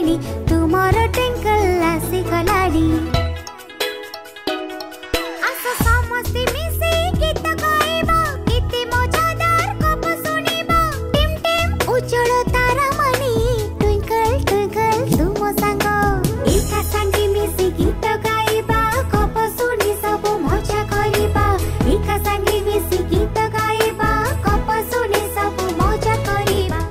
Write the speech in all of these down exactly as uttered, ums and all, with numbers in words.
ଆସିଗଲିଣି ତୁମର ଟ୍ୱିଙ୍କଲ ଆସିଗଲାଣି। ଆସ ସମସ୍ତେ ମିଶି ଗୀତ ଗାଇବା କେତେ ମଜାଦାର ଗପ ଶୁଣିବା। ଟିମ୍ ଟିମ୍ ଉଜ୍ଜଳ ତାରାମଣି ଟ୍ୱିଙ୍କଲ ଟ୍ୱିଙ୍କଲ ତୁମ ସାଙ୍ଗ। ଏକା ସାଙ୍ଗେ ମିଶି ଗୀତ ଗାଇବା ଗପ ଶୁଣି ସବୁ ମଜା କରିବା। ଏକା ସାଙ୍ଗେ ମିଶି ଗୀତ ଗାଇବା ଗପ ଶୁଣି ସବୁ ମଜା କରିବା।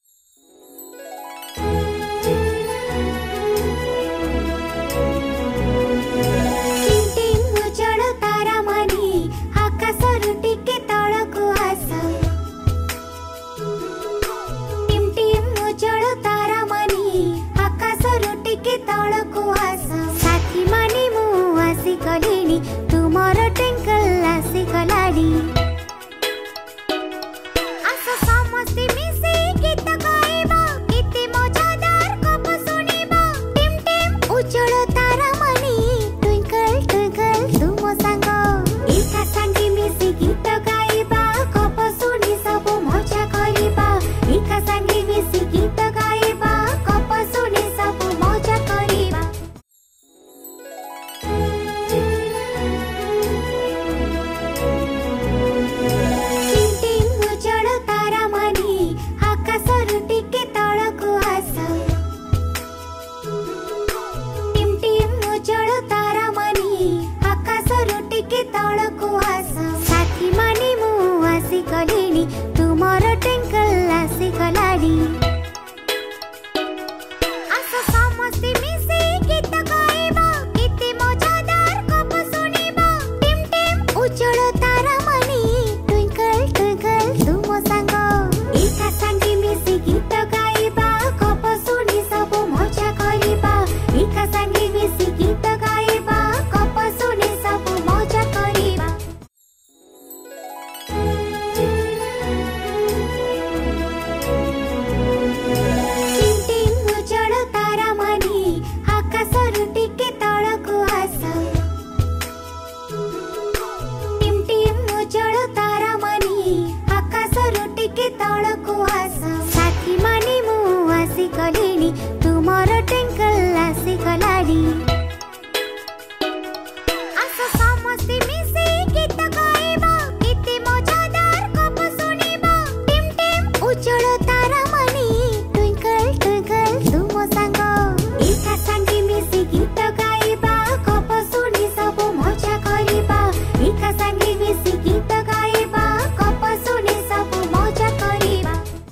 ଟିମ୍ ଟିମ୍ ଉଜ୍ଜଳ ତାରାମଣି ଆକାଶରୁ ଟିକେ ତଳକୁ ଆସ। ଟିମ୍ ଟିମ୍ ଉଜ୍ଜଳ ତାରାମଣି ଆକାଶରୁ ଟିକେ ତଳକୁ ଆସ। ସାଥୀମାନେ ମୁଁ ଆସିଗଲିଣି ତୁମର ଟ୍ୱିଙ୍କଲ ଆସିଗଲାଣି। ଆସ ସମସ୍ତେ ମିଶି ଗୀତ ଗାଇବା କେତେ ମଜାଦାର ଗପ ଶୁଣିବା। ଟିମ୍ ଟିମ୍ ଉଜ୍ଜଳ ତାରାମଣି ଟ୍ୱିଙ୍କଲ ଟ୍ୱିଙ୍କଲ ତୁମ ସାଙ୍ଗ। ଏକା ସାଙ୍ଗେ ମିଶି ଗୀତ ଗାଇବା ଗପ ଶୁଣି ସବୁ ମଜା କରିବା। ଏକା ସାଙ୍ଗେ ମିଶି ଗୀତ ଗାଇବା ଗପ ଶୁଣି ସବୁ ମଜା କରିବା। ଟିମ୍ ଟିମ୍ ଉଜ୍ଜଳ ତାରାମଣି ଆକାଶରୁ ଟିକେ ତଳକୁ ଆସ। ଟିମ୍ ଟିମ୍ ଉଜ୍ଜଳ ତାରାମଣି ଆକାଶରୁ ଟିକେ ତଳକୁ ଆସ। ସାଥୀମାନେ ମୁଁ ଆସିଗଲିଣି ତୁମର ଟ୍ୱିଙ୍କଲ ଆସିଗଲାଣି।